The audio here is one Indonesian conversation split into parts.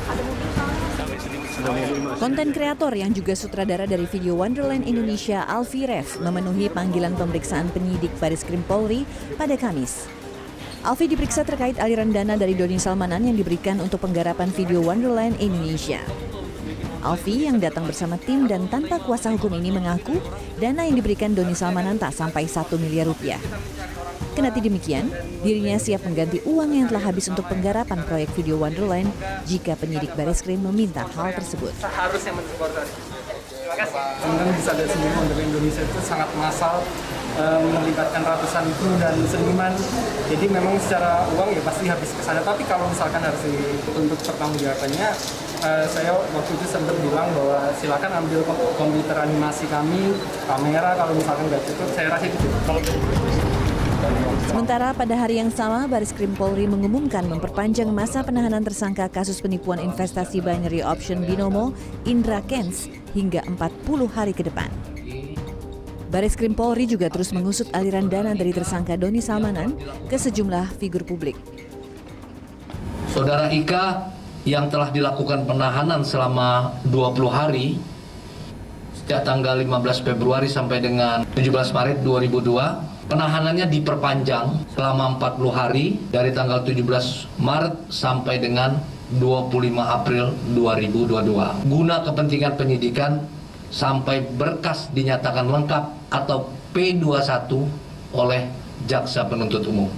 Konten kreator yang juga sutradara dari video Wonderland Indonesia, Alfie Rev, memenuhi panggilan pemeriksaan penyidik Bareskrim Polri pada Kamis. Alfie diperiksa terkait aliran dana dari Doni Salmanan yang diberikan untuk penggarapan video Wonderland Indonesia. Alfie yang datang bersama tim dan tanpa kuasa hukum ini mengaku dana yang diberikan Doni Salmanan tak sampai 1 miliar rupiah. Kendati demikian, dirinya siap mengganti uang yang telah habis untuk penggarapan proyek video Wonderland jika penyidik Bareskrim meminta hal tersebut. Seharusnya mensupport. Terima kasih. Teman-teman bisa lihat sendiri Wonderland Indonesia itu sangat massal, melibatkan ratusan kru dan seniman. Jadi memang secara uang ya pasti habis ke sana. Tapi kalau misalkan harus dituntut pertanggungjawabannya, saya waktu itu sempat bilang bahwa silakan ambil komputer animasi kami, kamera, kalau misalkan nggak cukup, saya rasa itu. Sementara pada hari yang sama, Bareskrim Polri mengumumkan memperpanjang masa penahanan tersangka kasus penipuan investasi binary option binomo Indra Kents hingga 40 hari ke depan. Bareskrim Polri juga terus mengusut aliran dana dari tersangka Doni Salmanan ke sejumlah figur publik. Saudara Ika yang telah dilakukan penahanan selama 20 hari sejak tanggal 15 Februari sampai dengan 17 Maret 2002, penahanannya diperpanjang selama 40 hari dari tanggal 17 Maret sampai dengan 25 April 2022. Guna kepentingan penyidikan sampai berkas dinyatakan lengkap atau P21 oleh Jaksa Penuntut Umum.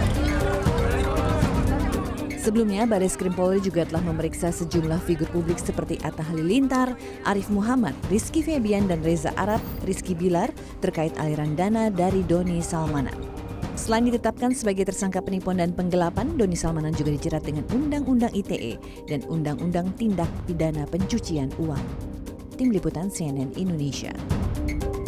Sebelumnya, Bareskrim Polri juga telah memeriksa sejumlah figur publik seperti Atta Halilintar, Arif Muhammad, Rizky Febian, dan Reza Arab, Rizky Bilar terkait aliran dana dari Doni Salmanan. Selain ditetapkan sebagai tersangka penipuan dan penggelapan, Doni Salmanan juga dijerat dengan Undang-Undang ITE dan Undang-Undang Tindak Pidana Pencucian Uang. Tim Liputan CNN Indonesia.